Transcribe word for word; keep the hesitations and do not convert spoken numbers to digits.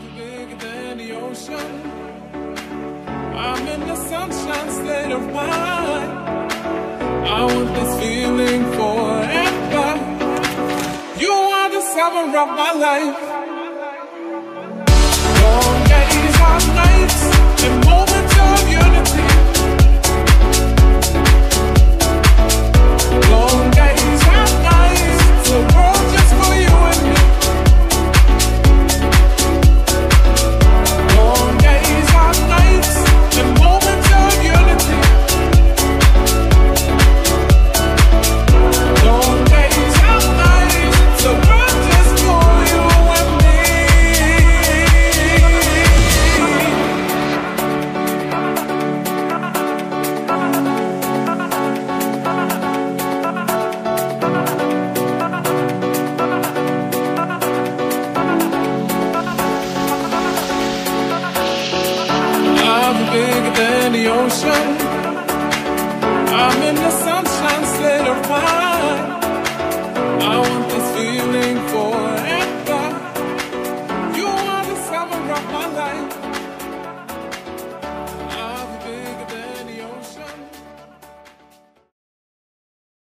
I'm bigger than the ocean. I'm in the sunshine state of mind. I want this feeling forever. You are the summer of my life. Long days, hot nights, and moments of unity. Long days, hot nights, the world just for you and me. Long days, hot nights, and moments of unity. Long days, hot nights, the world just for you and me. I'm bigger than the ocean. I'm in the sunshine state of mind.